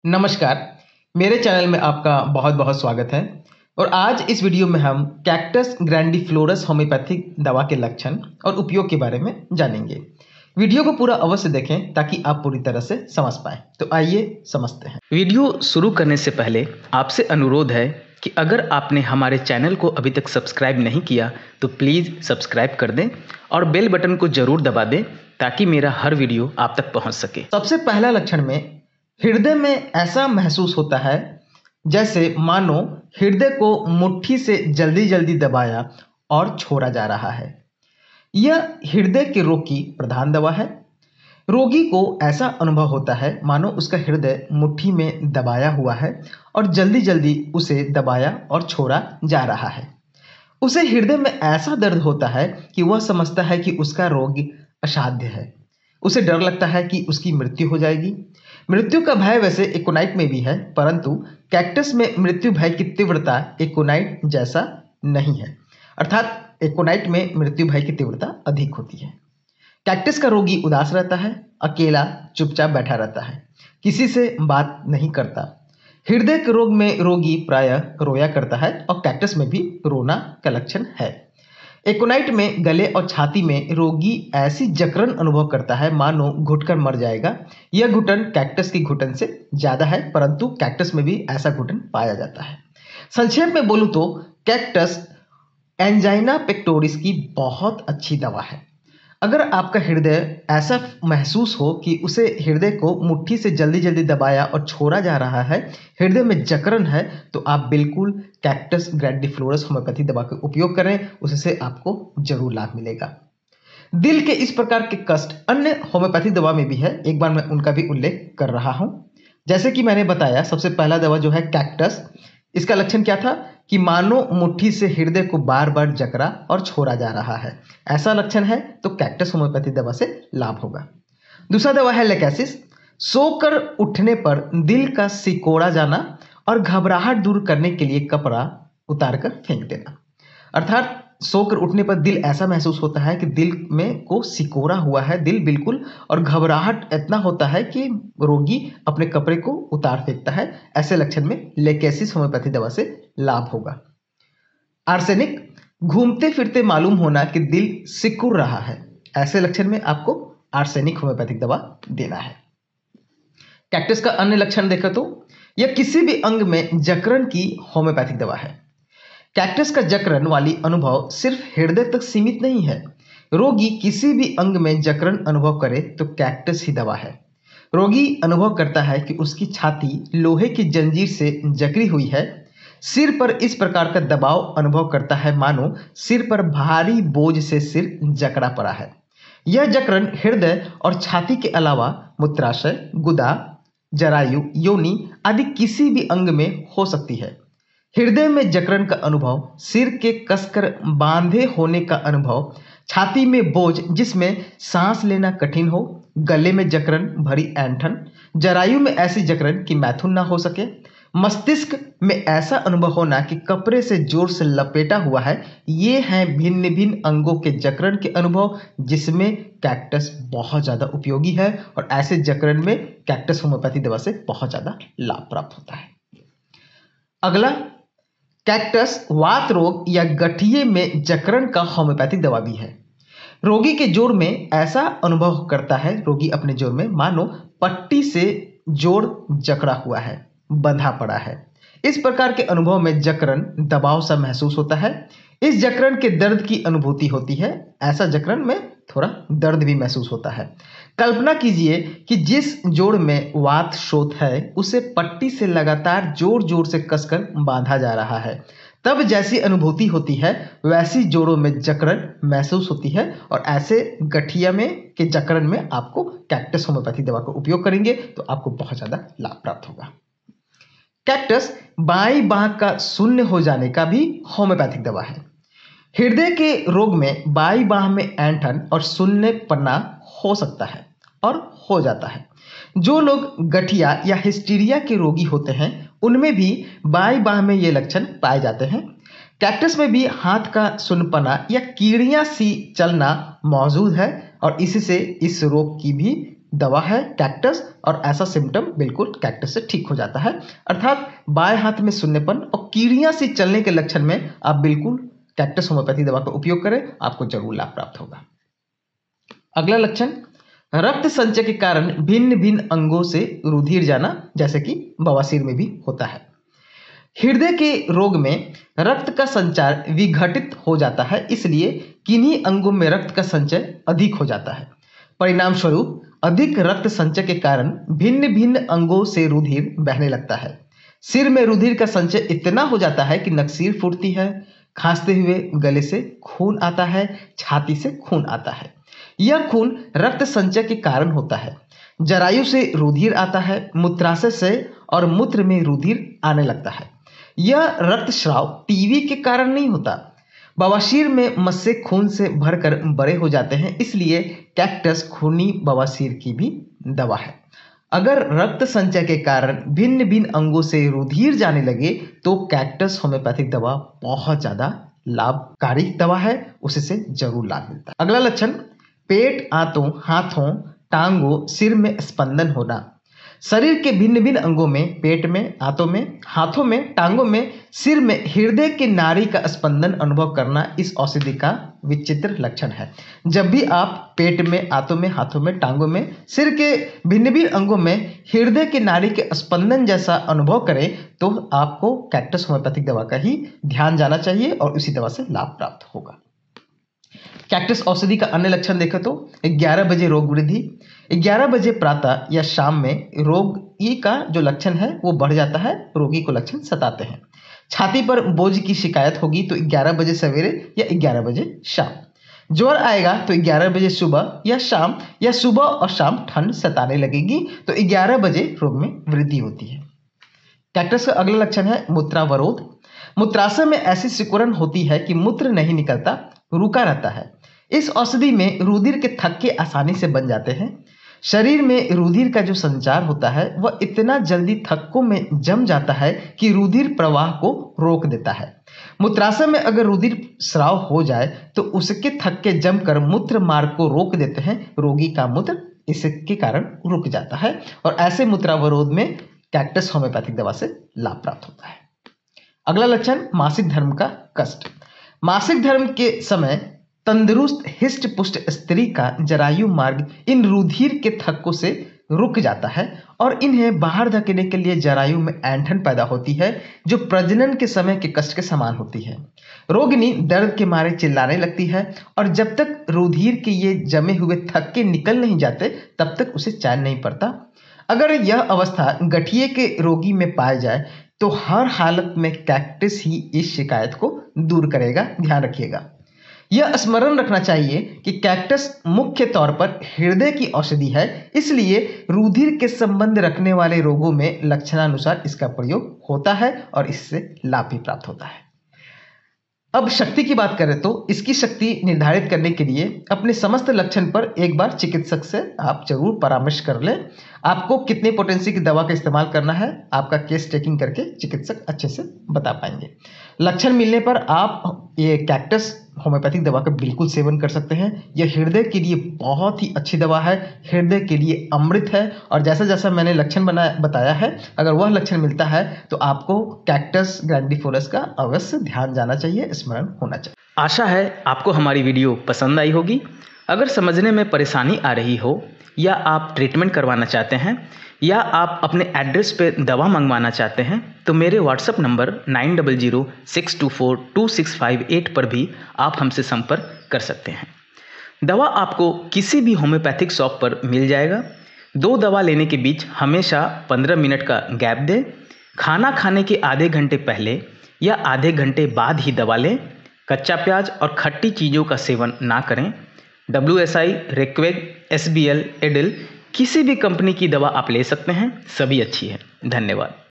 नमस्कार, मेरे चैनल में आपका बहुत बहुत स्वागत है। और आज इस वीडियो में हम कैक्टस ग्रैंडिफ्लोरस होम्योपैथिक दवा के लक्षण और उपयोग के बारे में जानेंगे। वीडियो को पूरा अवश्य देखें ताकि आप पूरी तरह से समझ पाएं। तो आइए समझते हैं। वीडियो शुरू करने से पहले आपसे अनुरोध है कि अगर आपने हमारे चैनल को अभी तक सब्सक्राइब नहीं किया तो प्लीज़ सब्सक्राइब कर दें और बेल बटन को ज़रूर दबा दें ताकि मेरा हर वीडियो आप तक पहुंच सके। सबसे पहला लक्षण में हृदय में ऐसा महसूस होता है जैसे मानो हृदय को मुट्ठी से जल्दी जल्दी दबाया और छोड़ा जा रहा है। यह हृदय के रोग की प्रधान दवा है। रोगी को ऐसा अनुभव होता है मानो उसका हृदय मुट्ठी में दबाया हुआ है और जल्दी जल्दी उसे दबाया और छोड़ा जा रहा है। उसे हृदय में ऐसा दर्द होता है कि वह समझता है कि उसका रोग असाध्य है। उसे डर लगता है कि उसकी मृत्यु हो जाएगी। मृत्यु का भय वैसे एकोनाइट में भी है, परंतु कैक्टस में मृत्यु भय की तीव्रता एकोनाइट जैसा नहीं है। अर्थात एकोनाइट में मृत्यु भय की तीव्रता अधिक होती है। कैक्टस का रोगी उदास रहता है, अकेला चुपचाप बैठा रहता है, किसी से बात नहीं करता। हृदय के रोग में रोगी प्रायः रोया करता है और कैक्टस में भी रोना का लक्षण है। एकोनाइट में गले और छाती में रोगी ऐसी जकड़न अनुभव करता है मानो घुटकर मर जाएगा। यह घुटन कैक्टस की घुटन से ज़्यादा है, परंतु कैक्टस में भी ऐसा घुटन पाया जाता है। संक्षेप में बोलूँ तो कैक्टस एंजाइना पेक्टोरिस की बहुत अच्छी दवा है। अगर आपका हृदय ऐसा महसूस हो कि उसे हृदय को मुट्ठी से जल्दी जल्दी दबाया और छोड़ा जा रहा है, हृदय में जकड़न है, तो आप बिल्कुल कैक्टस ग्रैंडिफ्लोरस होम्योपैथी दवा का उपयोग करें, उससे आपको जरूर लाभ मिलेगा। दिल के इस प्रकार के कष्ट अन्य होम्योपैथी दवा में भी है, एक बार मैं उनका भी उल्लेख कर रहा हूं। जैसे कि मैंने बताया, सबसे पहला दवा जो है कैक्टस, इसका लक्षण क्या था कि मानो मुट्ठी से हृदय को बार बार जकड़ा और छोड़ा जा रहा है। ऐसा लक्षण है तो कैक्टस होम्योपैथी दवा से लाभ होगा। दूसरा दवा है लेकेसिस। सोकर उठने पर दिल का सिकोड़ा जाना और घबराहट दूर करने के लिए कपड़ा उतारकर फेंक देना। अर्थात सोकर उठने पर दिल ऐसा महसूस होता है कि दिल में को सिकोड़ा हुआ है दिल बिल्कुल, और घबराहट इतना होता है कि रोगी अपने कपड़े को उतार फेंकता है। ऐसे लक्षण में लेकेसिस होम्योपैथी दवा से लाभ होगा। आर्सेनिक, घूमते फिरते मालूम होना कि दिल सिकुड़ रहा है। ऐसे लक्षण में आपको आर्सेनिक होम्योपैथिक दवा देना है। कैक्टस का अन्य लक्षण देखें तो यह किसी भी अंग में जकड़न की होम्योपैथिक दवा है। कैक्टस का जकड़न वाली अनुभव सिर्फ हृदय तक सीमित नहीं है। रोगी किसी भी अंग में जकड़न अनुभव करे तो कैक्टस ही दवा है। रोगी अनुभव करता है कि उसकी छाती लोहे की जंजीर से जकड़ी हुई है। सिर पर इस प्रकार का दबाव अनुभव करता है मानो सिर पर भारी बोझ से सिर जकड़ा पड़ा है। यह जकड़न हृदय और छाती के अलावा मूत्राशय, गुदा, जरायु, योनि आदि किसी भी अंग में हो सकती है। हृदय में जकड़न का अनुभव, सिर के कसकर बांधे होने का अनुभव, छाती में बोझ जिसमें सांस लेना कठिन हो, गले में जकड़न भरी ऐंठन, जरायु में ऐसी जकड़न कि मैथुन ना हो सके, मस्तिष्क में ऐसा अनुभव होना कि कपड़े से जोर से लपेटा हुआ है, ये हैं भिन्न भिन्न अंगों के जकड़न के अनुभव जिसमें कैक्टस बहुत ज़्यादा उपयोगी है। और ऐसे जकड़न में कैक्टस होम्योपैथी दवा से बहुत ज़्यादा लाभ प्राप्त होता है। अगला, कैक्टस वात रोग या गठिए में जकड़न का होम्योपैथिक दवा भी है। रोगी के जोड़ में ऐसा अनुभव करता है, रोगी अपने जोड़ में मानो पट्टी से जोड़ जकड़ा हुआ है, बंधा पड़ा है। इस प्रकार के अनुभव में जकड़न दबाव सा महसूस होता है। इस जकड़न के दर्द की अनुभूति होती है। ऐसा जकड़न में थोड़ा दर्द भी महसूस होता है। कल्पना कीजिए कि जिस जोड़ में वात शोथ है उसे पट्टी से लगातार जोर जोर से कसकर बांधा जा रहा है। तब जैसी अनुभूति होती है वैसी जोड़ों में जकड़न महसूस होती है। और ऐसे गठिया में के जकड़न में आपको कैक्टस होम्योपैथी दवा का उपयोग करेंगे तो आपको बहुत ज़्यादा लाभ प्राप्त होगा। कैक्टस बाईं बांह का शून्य हो जाने का भी होम्योपैथिक दवा है। हृदय के रोग में बाईं बांह में ऐंठन और शून्यपना हो सकता है और हो जाता है। जो लोग गठिया या हिस्टीरिया के रोगी होते हैं उनमें भी बाईं बांह में ये लक्षण पाए जाते हैं। कैक्टस में भी हाथ का सुन्नपना या कीड़ियां सी चलना मौजूद है और इससे इस रोग की भी दवा है कैक्टस, और ऐसा सिम्टम बिल्कुल कैक्टस से ठीक हो जाता है। अर्थात बाएं हाथ में शून्यपन और कीड़ियां सी चलने के लक्षण में आप बिल्कुल कैक्टस होम्योपैथी दवा का उपयोग करें, आपको जरूर लाभ प्राप्त होगा। अगला लक्षण, रक्त संचय के कारण भिन्न भिन्न अंगों से रुधिर जाना, जैसे कि बवासीर में भी होता है। हृदय के रोग में रक्त का संचार विघटित हो जाता है, इसलिए किन्हीं अंगों में रक्त का संचय अधिक हो जाता है। परिणाम स्वरूप अधिक रक्त संचय के कारण भिन्न भिन्न अंगों से रुधिर बहने लगता है। सिर में रुधिर का संचय इतना हो जाता है कि नकसीर फूटती है, खांसते हुए गले से खून आता है, छाती से खून आता है। यह खून रक्त संचय के कारण होता है। जरायु से रुधिर आता है, मूत्राशय से और मूत्र में रुधिर आने लगता है। यह रक्तस्राव टीबी के कारण नहीं होता। बवासीर में मस्से खून से भरकर बड़े हो जाते हैं, इसलिए कैक्टस खूनी बवासीर की भी दवा है। अगर रक्त संचय के कारण भिन्न भिन्न अंगों से रुधिर जाने लगे तो कैक्टस होम्योपैथिक दवा बहुत ज़्यादा लाभकारी दवा है, उससे जरूर लाभ मिलता है। अगला लक्षण, पेट, आंतों, हाथों, टांगों, सिर में स्पंदन होना। शरीर के भिन्न भिन्न अंगों में, पेट में, आंतों में, हाथों में, टांगों में, सिर में हृदय की नाड़ी का स्पंदन अनुभव करना इस औषधि का विचित्र लक्षण है। जब भी आप पेट में, आंतों में, हाथों में, टांगों में, सिर के भिन्न भिन्न अंगों में हृदय की नाड़ी के स्पंदन जैसा अनुभव करें तो आपको कैक्टस होम्योपैथिक दवा का ही ध्यान जाना चाहिए और उसी दवा से लाभ प्राप्त होगा। कैक्टस औषधि का अन्य लक्षण देखें तो 11 बजे रोग वृद्धि। 11 बजे प्रातः या शाम में रोगी का जो लक्षण है वो बढ़ जाता है, रोगी को लक्षण सताते हैं। छाती पर बोझ की शिकायत होगी तो 11 बजे सवेरे या 11 बजे शाम। ज्वर आएगा तो 11 बजे सुबह या शाम, या सुबह और शाम ठंड सताने लगेगी तो 11 बजे रोग में वृद्धि होती है। कैक्टस का अगला लक्षण है मूत्रावरोध। मूत्राशय में ऐसी सिकुड़न होती है कि मूत्र नहीं निकलता, रुका रहता है। इस औषधि में रुधिर के थक्के आसानी से बन जाते हैं। शरीर में रुधिर का जो संचार होता है वह इतना जल्दी थक्कों में जम जाता है कि रुधिर प्रवाह को रोक देता है। मूत्राशय में अगर रुधिर स्राव हो जाए तो उसके थक्के जमकर मूत्र मार्ग को रोक देते हैं, रोगी का मूत्र इसके कारण रुक जाता है और ऐसे मूत्रावरोध में कैक्टस होम्योपैथिक दवा से लाभ प्राप्त होता है। अगला लक्षण, मासिक धर्म का कष्ट। मासिक धर्म के समय तंदुरुस्त हिष्ट पुष्ट स्त्री का जरायु मार्ग इन रुधिर के थक्कों से रुक जाता है और इन्हें बाहर धकेलने के लिए जरायु में ऐंठन पैदा होती है जो प्रजनन के समय के कष्ट के समान होती है। रोगिणी दर्द के मारे चिल्लाने लगती है और जब तक रुधिर के ये जमे हुए थक्के निकल नहीं जाते तब तक उसे चैन नहीं पड़ता। अगर यह अवस्था गठिए के रोगी में पाई जाए तो हर हालत में कैक्टस ही इस शिकायत को दूर करेगा, ध्यान रखिएगा। यह स्मरण रखना चाहिए कि कैक्टस मुख्य तौर पर हृदय की औषधि है, इसलिए रुधिर के संबंध रखने वाले रोगों में लक्षणानुसार इसका प्रयोग होता है और इससे लाभ भी प्राप्त होता है। अब शक्ति की बात करें तो इसकी शक्ति निर्धारित करने के लिए अपने समस्त लक्षण पर एक बार चिकित्सक से आप जरूर परामर्श कर लें। आपको कितने पोटेंसी की दवा का इस्तेमाल करना है आपका केस टेकिंग करके चिकित्सक अच्छे से बता पाएंगे। लक्षण मिलने पर आप ये कैक्टस होम्योपैथिक दवा का बिल्कुल सेवन कर सकते हैं। यह हृदय के लिए बहुत ही अच्छी दवा है, हृदय के लिए अमृत है और जैसा जैसा मैंने लक्षण बताया है, अगर वह लक्षण मिलता है तो आपको कैक्टस ग्रैंडिफलोरस का अवश्य ध्यान जाना चाहिए, स्मरण होना चाहिए। आशा है आपको हमारी वीडियो पसंद आई होगी। अगर समझने में परेशानी आ रही हो या आप ट्रीटमेंट करवाना चाहते हैं या आप अपने एड्रेस पे दवा मंगवाना चाहते हैं तो मेरे व्हाट्सएप नंबर 9006242658 पर भी आप हमसे संपर्क कर सकते हैं। दवा आपको किसी भी होम्योपैथिक शॉप पर मिल जाएगा। 2 दवा लेने के बीच हमेशा 15 मिनट का गैप दें। खाना खाने के आधे घंटे पहले या आधे घंटे बाद ही दवा लें। कच्चा प्याज और खट्टी चीज़ों का सेवन ना करें। WSI, रेक्वेग, SBL, एडिल किसी भी कंपनी की दवा आप ले सकते हैं, सभी अच्छी है। धन्यवाद।